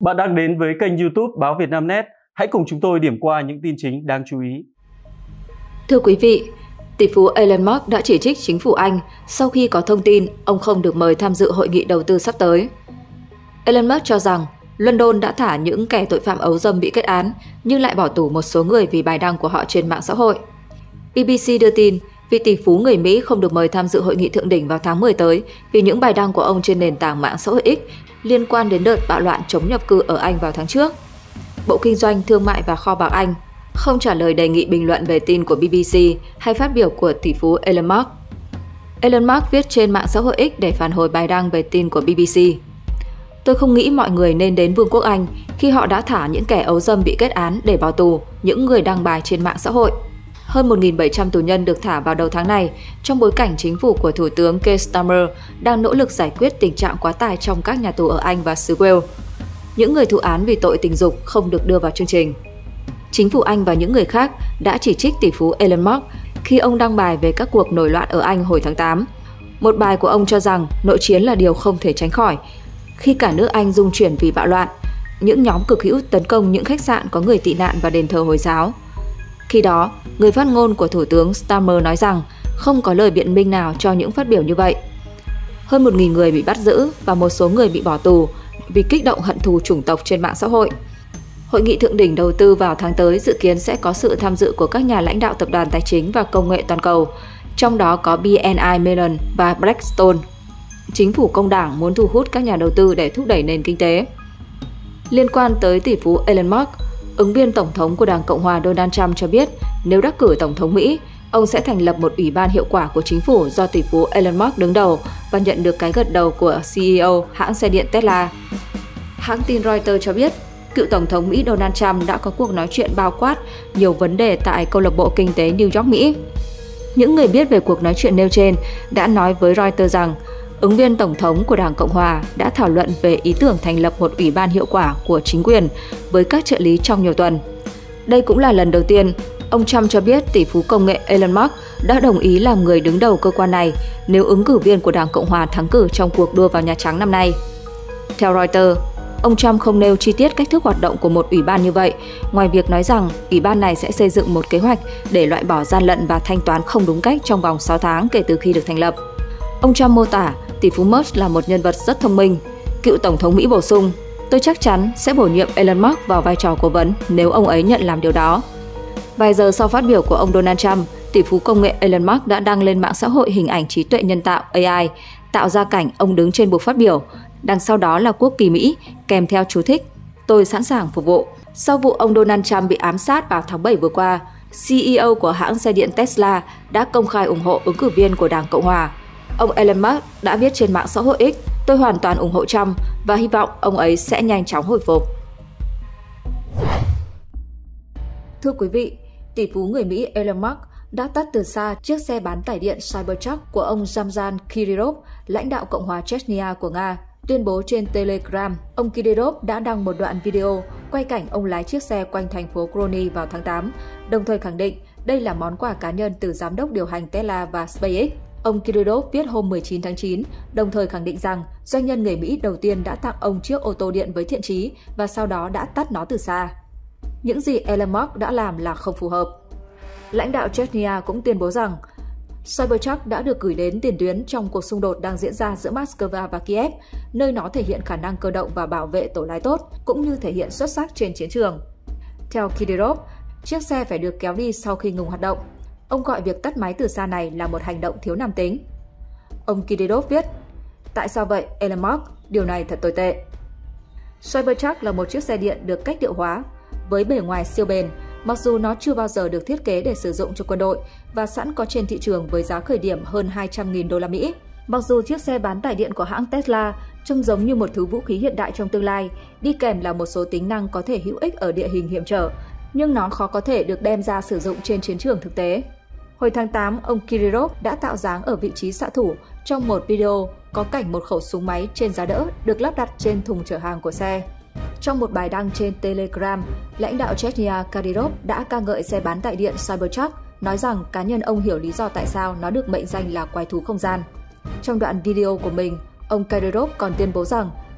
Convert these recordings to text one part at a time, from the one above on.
Bạn đang đến với kênh YouTube Báo Vietnamnet. Hãy cùng chúng tôi điểm qua những tin chính đáng chú ý. Thưa quý vị, tỷ phú Elon Musk đã chỉ trích chính phủ Anh sau khi có thông tin ông không được mời tham dự hội nghị đầu tư sắp tới. Elon Musk cho rằng London đã thả những kẻ tội phạm ấu dâm bị kết án nhưng lại bỏ tù một số người vì bài đăng của họ trên mạng xã hội. BBC đưa tin vị tỷ phú người Mỹ không được mời tham dự hội nghị thượng đỉnh vào tháng 10 tới vì những bài đăng của ông trên nền tảng mạng xã hội X liên quan đến đợt bạo loạn chống nhập cư ở Anh vào tháng trước. Bộ Kinh doanh, Thương mại và Kho bạc Anh không trả lời đề nghị bình luận về tin của BBC hay phát biểu của tỷ phú Elon Musk. Elon Musk viết trên mạng xã hội X để phản hồi bài đăng về tin của BBC. Tôi không nghĩ mọi người nên đến Vương quốc Anh khi họ đã thả những kẻ ấu dâm bị kết án để vào tù, những người đăng bài trên mạng xã hội. Hơn 1.700 tù nhân được thả vào đầu tháng này trong bối cảnh chính phủ của Thủ tướng Keir Starmer đang nỗ lực giải quyết tình trạng quá tải trong các nhà tù ở Anh và xứ Wales. Những người thụ án vì tội tình dục không được đưa vào chương trình. Chính phủ Anh và những người khác đã chỉ trích tỷ phú Elon Musk khi ông đăng bài về các cuộc nổi loạn ở Anh hồi tháng 8. Một bài của ông cho rằng nội chiến là điều không thể tránh khỏi khi cả nước Anh rung chuyển vì bạo loạn. Những nhóm cực hữu tấn công những khách sạn có người tị nạn và đền thờ Hồi giáo. Khi đó, người phát ngôn của Thủ tướng Starmer nói rằng không có lời biện minh nào cho những phát biểu như vậy. Hơn 1.000 người bị bắt giữ và một số người bị bỏ tù vì kích động hận thù chủng tộc trên mạng xã hội. Hội nghị thượng đỉnh đầu tư vào tháng tới dự kiến sẽ có sự tham dự của các nhà lãnh đạo tập đoàn tài chính và công nghệ toàn cầu, trong đó có BNI Mellon và Blackstone. Chính phủ công đảng muốn thu hút các nhà đầu tư để thúc đẩy nền kinh tế. Liên quan tới tỷ phú Elon Musk, ứng viên tổng thống của Đảng Cộng hòa Donald Trump cho biết nếu đắc cử tổng thống Mỹ, ông sẽ thành lập một ủy ban hiệu quả của chính phủ do tỷ phú Elon Musk đứng đầu và nhận được cái gật đầu của CEO hãng xe điện Tesla. Hãng tin Reuters cho biết, cựu tổng thống Mỹ Donald Trump đã có cuộc nói chuyện bao quát nhiều vấn đề tại câu lạc bộ kinh tế New York, Mỹ. Những người biết về cuộc nói chuyện nêu trên đã nói với Reuters rằng ứng viên tổng thống của Đảng Cộng hòa đã thảo luận về ý tưởng thành lập một ủy ban hiệu quả của chính quyền với các trợ lý trong nhiều tuần. Đây cũng là lần đầu tiên ông Trump cho biết tỷ phú công nghệ Elon Musk đã đồng ý làm người đứng đầu cơ quan này nếu ứng cử viên của Đảng Cộng hòa thắng cử trong cuộc đua vào Nhà Trắng năm nay. Theo Reuters, ông Trump không nêu chi tiết cách thức hoạt động của một ủy ban như vậy, ngoài việc nói rằng ủy ban này sẽ xây dựng một kế hoạch để loại bỏ gian lận và thanh toán không đúng cách trong vòng 6 tháng kể từ khi được thành lập. Ông Trump mô tả tỷ phú Musk là một nhân vật rất thông minh. Cựu tổng thống Mỹ bổ sung, tôi chắc chắn sẽ bổ nhiệm Elon Musk vào vai trò cố vấn nếu ông ấy nhận làm điều đó. Vài giờ sau phát biểu của ông Donald Trump, tỷ phú công nghệ Elon Musk đã đăng lên mạng xã hội hình ảnh trí tuệ nhân tạo AI, tạo ra cảnh ông đứng trên bục phát biểu. Đằng sau đó là quốc kỳ Mỹ, kèm theo chú thích, tôi sẵn sàng phục vụ. Sau vụ ông Donald Trump bị ám sát vào tháng 7 vừa qua, CEO của hãng xe điện Tesla đã công khai ủng hộ ứng cử viên của Đảng Cộng hòa. Ông Elon Musk đã viết trên mạng xã hội X, tôi hoàn toàn ủng hộ Trump và hy vọng ông ấy sẽ nhanh chóng hồi phục. Thưa quý vị, tỷ phú người Mỹ Elon Musk đã tắt từ xa chiếc xe bán tải điện Cybertruck của ông Ramzan Kadyrov, lãnh đạo Cộng hòa Chechnya của Nga. Tuyên bố trên Telegram, ông Kadyrov đã đăng một đoạn video quay cảnh ông lái chiếc xe quanh thành phố Grozny vào tháng 8, đồng thời khẳng định đây là món quà cá nhân từ giám đốc điều hành Tesla và SpaceX. Ông Kadyrov viết hôm 19 tháng 9, đồng thời khẳng định rằng doanh nhân người Mỹ đầu tiên đã tặng ông chiếc ô tô điện với thiện chí và sau đó đã tắt nó từ xa. Những gì Elon Musk đã làm là không phù hợp. Lãnh đạo Chechnya cũng tuyên bố rằng Cybertruck đã được gửi đến tiền tuyến trong cuộc xung đột đang diễn ra giữa Moscow và Kiev, nơi nó thể hiện khả năng cơ động và bảo vệ tổ lái tốt, cũng như thể hiện xuất sắc trên chiến trường. Theo Kadyrov, chiếc xe phải được kéo đi sau khi ngừng hoạt động. Ông gọi việc tắt máy từ xa này là một hành động thiếu nam tính. Ông Kadyrov viết, tại sao vậy Elon Musk, điều này thật tồi tệ. Cybertruck là một chiếc xe điện được cách điệu hóa, với bề ngoài siêu bền, mặc dù nó chưa bao giờ được thiết kế để sử dụng cho quân đội và sẵn có trên thị trường với giá khởi điểm hơn 200.000 đô la Mỹ. Mặc dù chiếc xe bán tải điện của hãng Tesla trông giống như một thứ vũ khí hiện đại trong tương lai, đi kèm là một số tính năng có thể hữu ích ở địa hình hiểm trở, nhưng nó khó có thể được đem ra sử dụng trên chiến trường thực tế. Hồi tháng 8, ông Kadyrov đã tạo dáng ở vị trí xạ thủ trong một video có cảnh một khẩu súng máy trên giá đỡ được lắp đặt trên thùng chở hàng của xe. Trong một bài đăng trên Telegram, lãnh đạo Chechnya Kadyrov đã ca ngợi xe bán tải điện Cybertruck, nói rằng cá nhân ông hiểu lý do tại sao nó được mệnh danh là quái thú không gian. Trong đoạn video của mình, ông Kadyrov còn tuyên bố rằng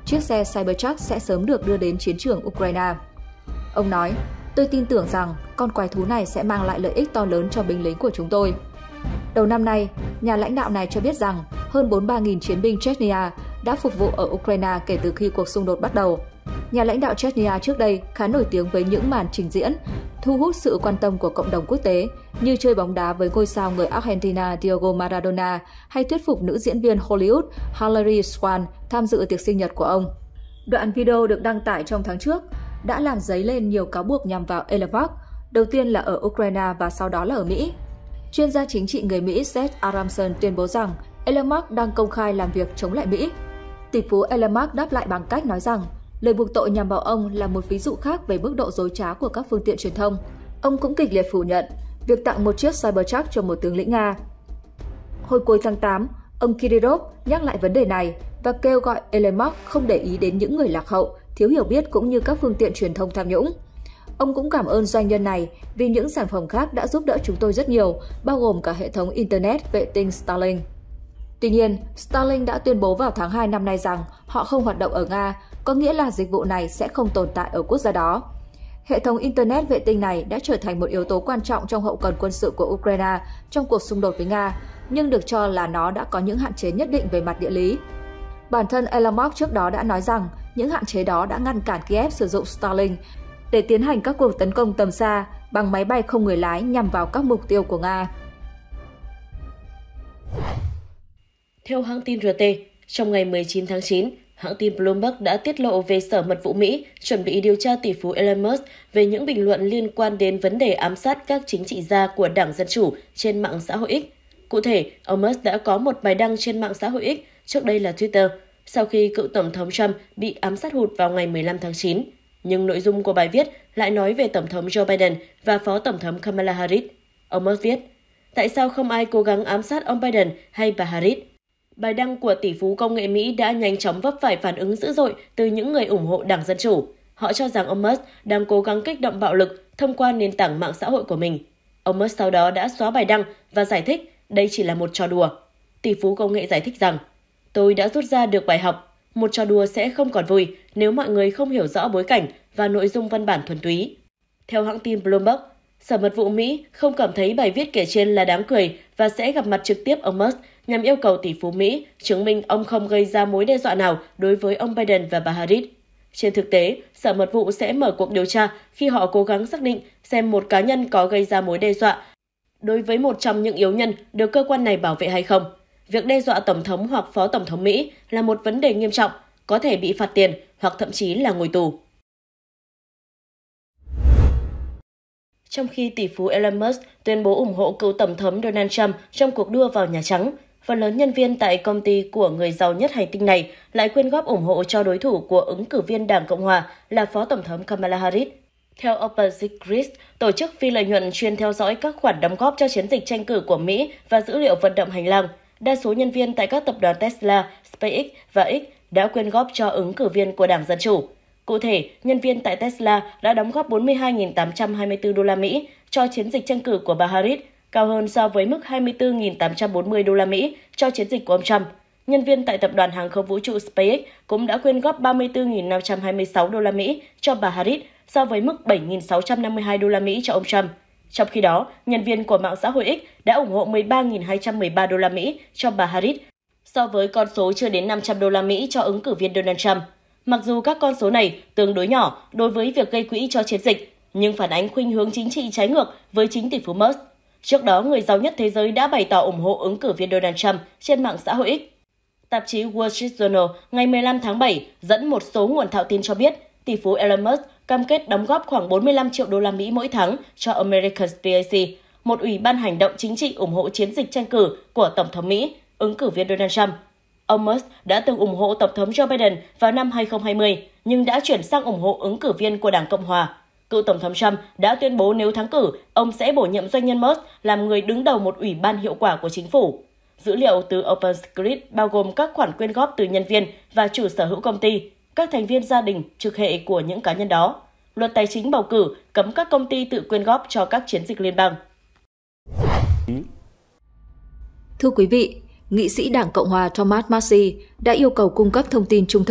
chiếc xe Cybertruck sẽ sớm được đưa đến chiến trường Ukraine. Ông nói, tôi tin tưởng rằng con quái thú này sẽ mang lại lợi ích to lớn cho binh lính của chúng tôi. Đầu năm nay, nhà lãnh đạo này cho biết rằng hơn 43.000 chiến binh Chechnya đã phục vụ ở Ukraine kể từ khi cuộc xung đột bắt đầu. Nhà lãnh đạo Chechnya trước đây khá nổi tiếng với những màn trình diễn, thu hút sự quan tâm của cộng đồng quốc tế, như chơi bóng đá với ngôi sao người Argentina Diego Maradona hay thuyết phục nữ diễn viên Hollywood Hilary Swank tham dự tiệc sinh nhật của ông. Đoạn video được đăng tải trong tháng trước đã làm dấy lên nhiều cáo buộc nhằm vào Elon Musk, đầu tiên là ở Ukraine và sau đó là ở Mỹ. Chuyên gia chính trị người Mỹ Seth Abramson tuyên bố rằng Elon Musk đang công khai làm việc chống lại Mỹ. Tỷ phú Elon Musk đáp lại bằng cách nói rằng lời buộc tội nhằm vào ông là một ví dụ khác về mức độ dối trá của các phương tiện truyền thông. Ông cũng kịch liệt phủ nhận việc tặng một chiếc Cybertruck cho một tướng lĩnh Nga. Hồi cuối tháng 8, ông Kirillov nhắc lại vấn đề này và kêu gọi Elon Musk không để ý đến những người lạc hậu, thiếu hiểu biết cũng như các phương tiện truyền thông tham nhũng. Ông cũng cảm ơn doanh nhân này vì những sản phẩm khác đã giúp đỡ chúng tôi rất nhiều, bao gồm cả hệ thống Internet vệ tinh Starlink. Tuy nhiên, Starlink đã tuyên bố vào tháng 2 năm nay rằng họ không hoạt động ở Nga, có nghĩa là dịch vụ này sẽ không tồn tại ở quốc gia đó. Hệ thống Internet vệ tinh này đã trở thành một yếu tố quan trọng trong hậu cần quân sự của Ukraine trong cuộc xung đột với Nga, nhưng được cho là nó đã có những hạn chế nhất định về mặt địa lý. Bản thân Elon Musk trước đó đã nói rằng những hạn chế đó đã ngăn cản Kiev sử dụng Starlink để tiến hành các cuộc tấn công tầm xa bằng máy bay không người lái nhằm vào các mục tiêu của Nga. Theo hãng tin RT, trong ngày 19 tháng 9, hãng tin Bloomberg đã tiết lộ về Sở Mật vụ Mỹ chuẩn bị điều tra tỷ phú Elon Musk về những bình luận liên quan đến vấn đề ám sát các chính trị gia của Đảng Dân Chủ trên mạng xã hội X. Cụ thể, ông Musk đã có một bài đăng trên mạng xã hội X, trước đây là Twitter, sau khi cựu Tổng thống Trump bị ám sát hụt vào ngày 15 tháng 9. Nhưng nội dung của bài viết lại nói về Tổng thống Joe Biden và Phó Tổng thống Kamala Harris. Ông Musk viết, tại sao không ai cố gắng ám sát ông Biden hay bà Harris? Bài đăng của tỷ phú công nghệ Mỹ đã nhanh chóng vấp phải phản ứng dữ dội từ những người ủng hộ Đảng Dân Chủ. Họ cho rằng ông Musk đang cố gắng kích động bạo lực thông qua nền tảng mạng xã hội của mình. Ông Musk sau đó đã xóa bài đăng và giải thích đây chỉ là một trò đùa. Tỷ phú công nghệ giải thích rằng, tôi đã rút ra được bài học, một trò đùa sẽ không còn vui nếu mọi người không hiểu rõ bối cảnh và nội dung văn bản thuần túy. Theo hãng tin Bloomberg, Sở Mật vụ Mỹ không cảm thấy bài viết kể trên là đáng cười và sẽ gặp mặt trực tiếp ông Musk nhằm yêu cầu tỷ phú Mỹ chứng minh ông không gây ra mối đe dọa nào đối với ông Biden và bà Harris. Trên thực tế, Sở Mật vụ sẽ mở cuộc điều tra khi họ cố gắng xác định xem một cá nhân có gây ra mối đe dọa đối với một trong những yếu nhân được cơ quan này bảo vệ hay không. Việc đe dọa Tổng thống hoặc Phó Tổng thống Mỹ là một vấn đề nghiêm trọng, có thể bị phạt tiền hoặc thậm chí là ngồi tù. Trong khi tỷ phú Elon Musk tuyên bố ủng hộ cựu Tổng thống Donald Trump trong cuộc đua vào Nhà Trắng, phần lớn nhân viên tại công ty của người giàu nhất hành tinh này lại quyên góp ủng hộ cho đối thủ của ứng cử viên Đảng Cộng Hòa là Phó Tổng thống Kamala Harris. Theo Open Secrets, tổ chức phi lợi nhuận chuyên theo dõi các khoản đóng góp cho chiến dịch tranh cử của Mỹ và dữ liệu vận động hành lang, đa số nhân viên tại các tập đoàn Tesla, SpaceX và X đã quyên góp cho ứng cử viên của Đảng Dân Chủ. Cụ thể, nhân viên tại Tesla đã đóng góp 42.824 đô la Mỹ cho chiến dịch tranh cử của bà Harris, cao hơn so với mức 24.840 đô la Mỹ cho chiến dịch của ông Trump. Nhân viên tại tập đoàn hàng không vũ trụ SpaceX cũng đã quyên góp 34.526 đô la Mỹ cho bà Harris, so với mức 7.652 đô la Mỹ cho ông Trump. Trong khi đó, nhân viên của mạng xã hội X đã ủng hộ 13.213 đô la Mỹ cho bà Harris, so với con số chưa đến 500 đô la Mỹ cho ứng cử viên Donald Trump. Mặc dù các con số này tương đối nhỏ đối với việc gây quỹ cho chiến dịch, nhưng phản ánh khuynh hướng chính trị trái ngược với chính tỷ phú Musk. Trước đó, người giàu nhất thế giới đã bày tỏ ủng hộ ứng cử viên Donald Trump trên mạng xã hội X. Tạp chí Wall Street Journal ngày 15 tháng 7 dẫn một số nguồn thạo tin cho biết tỷ phú Elon Musk cam kết đóng góp khoảng 45 triệu đô la Mỹ mỗi tháng cho American PAC, một ủy ban hành động chính trị ủng hộ chiến dịch tranh cử của Tổng thống Mỹ, ứng cử viên Donald Trump. Ông Musk đã từng ủng hộ Tổng thống Joe Biden vào năm 2020, nhưng đã chuyển sang ủng hộ ứng cử viên của Đảng Cộng Hòa. Cựu Tổng thống Trump đã tuyên bố nếu thắng cử, ông sẽ bổ nhiệm doanh nhân Musk làm người đứng đầu một ủy ban hiệu quả của chính phủ. Dữ liệu từ OpenSecrets bao gồm các khoản quyên góp từ nhân viên và chủ sở hữu công ty, các thành viên gia đình, trực hệ của những cá nhân đó. Luật tài chính bầu cử cấm các công ty tự quyên góp cho các chiến dịch liên bang. Thưa quý vị, nghị sĩ Đảng Cộng hòa Thomas Massie đã yêu cầu cung cấp thông tin trung thực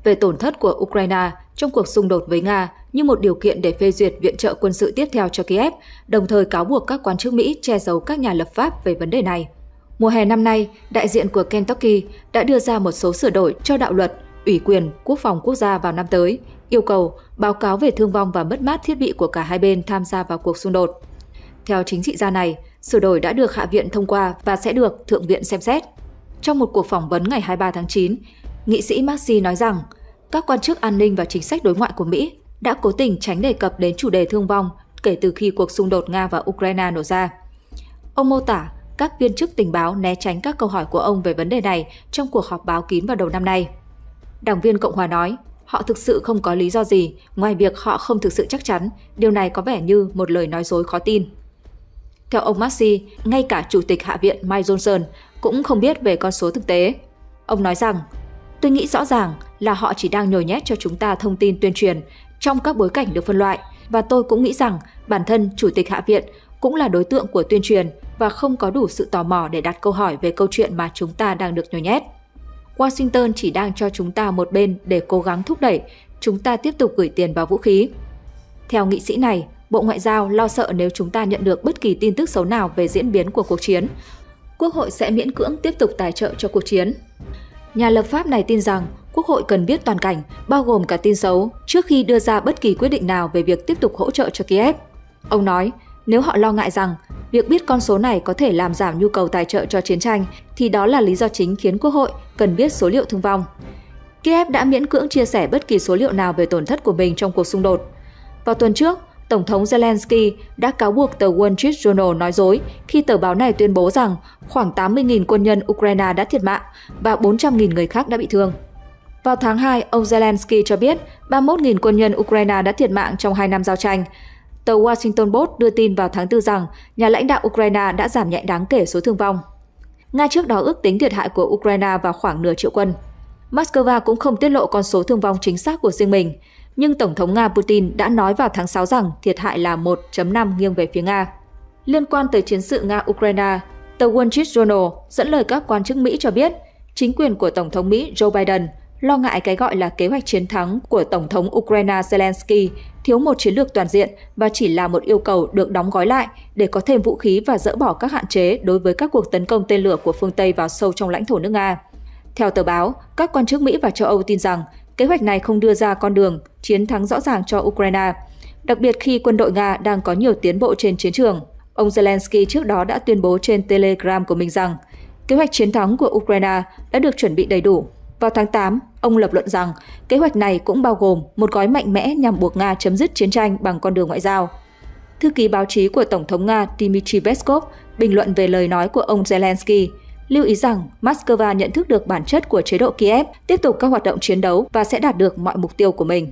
về tổn thất của Ukraine trong cuộc xung đột với Nga như một điều kiện để phê duyệt viện trợ quân sự tiếp theo cho Kiev, đồng thời cáo buộc các quan chức Mỹ che giấu các nhà lập pháp về vấn đề này. Mùa hè năm nay, đại diện của Kentucky đã đưa ra một số sửa đổi cho đạo luật ủy quyền quốc phòng quốc gia vào năm tới, yêu cầu báo cáo về thương vong và mất mát thiết bị của cả hai bên tham gia vào cuộc xung đột. Theo chính trị gia này, sửa đổi đã được Hạ viện thông qua và sẽ được Thượng viện xem xét. Trong một cuộc phỏng vấn ngày 23 tháng 9, nghị sĩ Maxey nói rằng các quan chức an ninh và chính sách đối ngoại của Mỹ đã cố tình tránh đề cập đến chủ đề thương vong kể từ khi cuộc xung đột Nga và Ukraine nổ ra. Ông mô tả các viên chức tình báo né tránh các câu hỏi của ông về vấn đề này trong cuộc họp báo kín vào đầu năm nay. Đảng viên Cộng hòa nói, họ thực sự không có lý do gì ngoài việc họ không thực sự chắc chắn, điều này có vẻ như một lời nói dối khó tin. Theo ông Maxey, ngay cả Chủ tịch Hạ viện Mike Johnson cũng không biết về con số thực tế. Ông nói rằng, tôi nghĩ rõ ràng là họ chỉ đang nhồi nhét cho chúng ta thông tin tuyên truyền trong các bối cảnh được phân loại, và tôi cũng nghĩ rằng bản thân Chủ tịch Hạ viện cũng là đối tượng của tuyên truyền và không có đủ sự tò mò để đặt câu hỏi về câu chuyện mà chúng ta đang được nhồi nhét. Washington chỉ đang cho chúng ta một bên để cố gắng thúc đẩy chúng ta tiếp tục gửi tiền vào vũ khí. Theo nghị sĩ này, Bộ Ngoại giao lo sợ nếu chúng ta nhận được bất kỳ tin tức xấu nào về diễn biến của cuộc chiến, Quốc hội sẽ miễn cưỡng tiếp tục tài trợ cho cuộc chiến. Nhà lập pháp này tin rằng Quốc hội cần biết toàn cảnh, bao gồm cả tin xấu, trước khi đưa ra bất kỳ quyết định nào về việc tiếp tục hỗ trợ cho Kiev. Ông nói, nếu họ lo ngại rằng việc biết con số này có thể làm giảm nhu cầu tài trợ cho chiến tranh, thì đó là lý do chính khiến Quốc hội cần biết số liệu thương vong. Kiev đã miễn cưỡng chia sẻ bất kỳ số liệu nào về tổn thất của mình trong cuộc xung đột. Vào tuần trước, Tổng thống Zelensky đã cáo buộc tờ Wall Street Journal nói dối khi tờ báo này tuyên bố rằng khoảng 80.000 quân nhân Ukraine đã thiệt mạng và 400.000 người khác đã bị thương. Vào tháng 2, ông Zelensky cho biết 31.000 quân nhân Ukraine đã thiệt mạng trong 2 năm giao tranh. Tờ Washington Post đưa tin vào tháng 4 rằng nhà lãnh đạo Ukraine đã giảm nhẹ đáng kể số thương vong. Nga trước đó ước tính thiệt hại của Ukraine vào khoảng nửa triệu quân. Moscow cũng không tiết lộ con số thương vong chính xác của riêng mình, nhưng Tổng thống Nga Putin đã nói vào tháng 6 rằng thiệt hại là 1.5 nghiêng về phía Nga. Liên quan tới chiến sự Nga-Ukraine, tờ Wall Street Journal dẫn lời các quan chức Mỹ cho biết chính quyền của Tổng thống Mỹ Joe Biden lo ngại cái gọi là kế hoạch chiến thắng của Tổng thống Ukraine Zelensky thiếu một chiến lược toàn diện và chỉ là một yêu cầu được đóng gói lại để có thêm vũ khí và dỡ bỏ các hạn chế đối với các cuộc tấn công tên lửa của phương Tây vào sâu trong lãnh thổ nước Nga. Theo tờ báo, các quan chức Mỹ và châu Âu tin rằng kế hoạch này không đưa ra con đường chiến thắng rõ ràng cho Ukraine, đặc biệt khi quân đội Nga đang có nhiều tiến bộ trên chiến trường. Ông Zelensky trước đó đã tuyên bố trên Telegram của mình rằng kế hoạch chiến thắng của Ukraine đã được chuẩn bị đầy đủ. Vào tháng 8, ông lập luận rằng kế hoạch này cũng bao gồm một gói mạnh mẽ nhằm buộc Nga chấm dứt chiến tranh bằng con đường ngoại giao. Thư ký báo chí của Tổng thống Nga Dmitry Peskov bình luận về lời nói của ông Zelensky, lưu ý rằng Moscow nhận thức được bản chất của chế độ Kiev, tiếp tục các hoạt động chiến đấu và sẽ đạt được mọi mục tiêu của mình.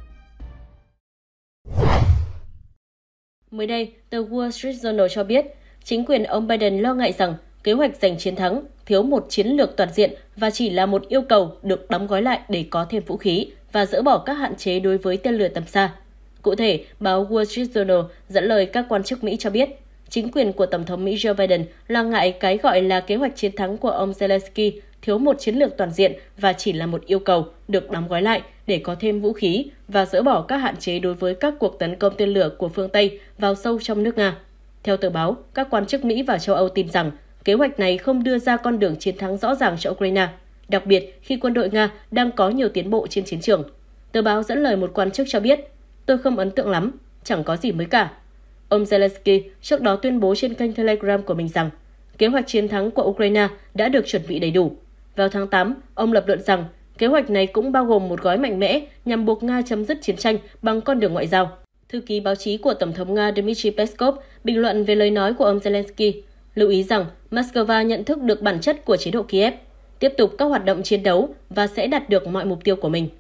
Mới đây, tờ Wall Street Journal cho biết, chính quyền ông Biden lo ngại rằng kế hoạch giành chiến thắng thiếu một chiến lược toàn diện và chỉ là một yêu cầu được đóng gói lại để có thêm vũ khí và dỡ bỏ các hạn chế đối với tên lửa tầm xa. Cụ thể, báo Wall Street Journal dẫn lời các quan chức Mỹ cho biết, chính quyền của Tổng thống Mỹ Joe Biden lo ngại cái gọi là kế hoạch chiến thắng của ông Zelensky thiếu một chiến lược toàn diện và chỉ là một yêu cầu được đóng gói lại để có thêm vũ khí và dỡ bỏ các hạn chế đối với các cuộc tấn công tên lửa của phương Tây vào sâu trong nước Nga. Theo tờ báo, các quan chức Mỹ và châu Âu tin rằng kế hoạch này không đưa ra con đường chiến thắng rõ ràng cho Ukraine, đặc biệt khi quân đội Nga đang có nhiều tiến bộ trên chiến trường. Tờ báo dẫn lời một quan chức cho biết, tôi không ấn tượng lắm, chẳng có gì mới cả. Ông Zelensky trước đó tuyên bố trên kênh Telegram của mình rằng kế hoạch chiến thắng của Ukraine đã được chuẩn bị đầy đủ. Vào tháng 8, ông lập luận rằng kế hoạch này cũng bao gồm một gói mạnh mẽ nhằm buộc Nga chấm dứt chiến tranh bằng con đường ngoại giao. Thư ký báo chí của Tổng thống Nga Dmitry Peskov bình luận về lời nói của ông Zelensky, lưu ý rằng Moscow nhận thức được bản chất của chế độ Kiev, tiếp tục các hoạt động chiến đấu và sẽ đạt được mọi mục tiêu của mình.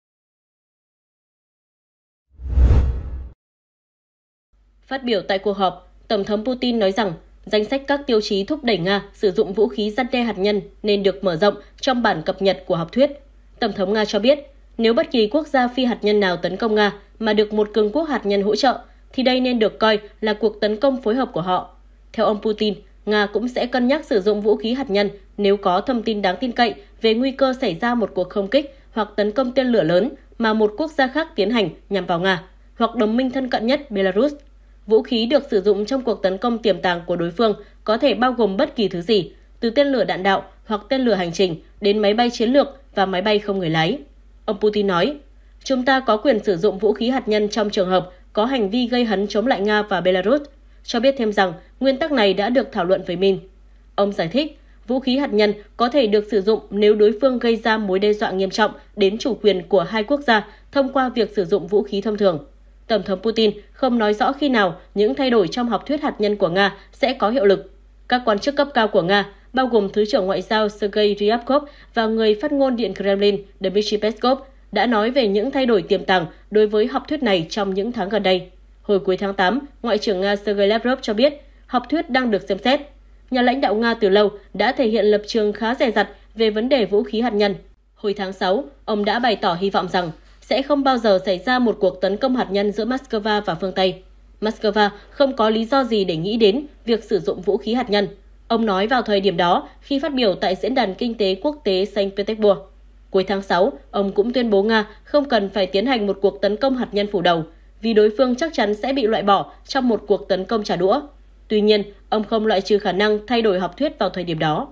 Phát biểu tại cuộc họp, Tổng thống Putin nói rằng danh sách các tiêu chí thúc đẩy Nga sử dụng vũ khí răn đe hạt nhân nên được mở rộng trong bản cập nhật của học thuyết. Tổng thống Nga cho biết, nếu bất kỳ quốc gia phi hạt nhân nào tấn công Nga mà được một cường quốc hạt nhân hỗ trợ, thì đây nên được coi là cuộc tấn công phối hợp của họ. Theo ông Putin, Nga cũng sẽ cân nhắc sử dụng vũ khí hạt nhân nếu có thông tin đáng tin cậy về nguy cơ xảy ra một cuộc không kích hoặc tấn công tên lửa lớn mà một quốc gia khác tiến hành nhằm vào Nga, hoặc đồng minh thân cận nhất Belarus. Vũ khí được sử dụng trong cuộc tấn công tiềm tàng của đối phương có thể bao gồm bất kỳ thứ gì, từ tên lửa đạn đạo hoặc tên lửa hành trình đến máy bay chiến lược và máy bay không người lái. Ông Putin nói, chúng ta có quyền sử dụng vũ khí hạt nhân trong trường hợp có hành vi gây hấn chống lại Nga và Belarus, cho biết thêm rằng nguyên tắc này đã được thảo luận với Minsk. Ông giải thích, vũ khí hạt nhân có thể được sử dụng nếu đối phương gây ra mối đe dọa nghiêm trọng đến chủ quyền của hai quốc gia thông qua việc sử dụng vũ khí thông thường. Tổng thống Putin không nói rõ khi nào những thay đổi trong học thuyết hạt nhân của Nga sẽ có hiệu lực. Các quan chức cấp cao của Nga, bao gồm Thứ trưởng Ngoại giao Sergei Ryabkov và người phát ngôn Điện Kremlin Dmitry Peskov, đã nói về những thay đổi tiềm tàng đối với học thuyết này trong những tháng gần đây. Hồi cuối tháng 8, Ngoại trưởng Nga Sergei Lavrov cho biết học thuyết đang được xem xét. Nhà lãnh đạo Nga từ lâu đã thể hiện lập trường khá dè dặt về vấn đề vũ khí hạt nhân. Hồi tháng 6, ông đã bày tỏ hy vọng rằng sẽ không bao giờ xảy ra một cuộc tấn công hạt nhân giữa Moscow và phương Tây. Moscow không có lý do gì để nghĩ đến việc sử dụng vũ khí hạt nhân. Ông nói vào thời điểm đó khi phát biểu tại Diễn đàn Kinh tế Quốc tế Saint Petersburg. Cuối tháng 6, ông cũng tuyên bố Nga không cần phải tiến hành một cuộc tấn công hạt nhân phủ đầu, vì đối phương chắc chắn sẽ bị loại bỏ trong một cuộc tấn công trả đũa. Tuy nhiên, ông không loại trừ khả năng thay đổi học thuyết vào thời điểm đó.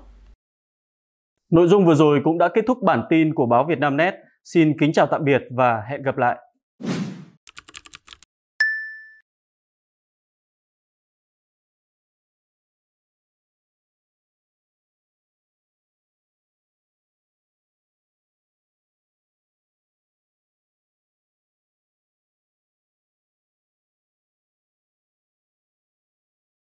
Nội dung vừa rồi cũng đã kết thúc bản tin của báo Vietnamnet. Xin kính chào tạm biệt và hẹn gặp lại.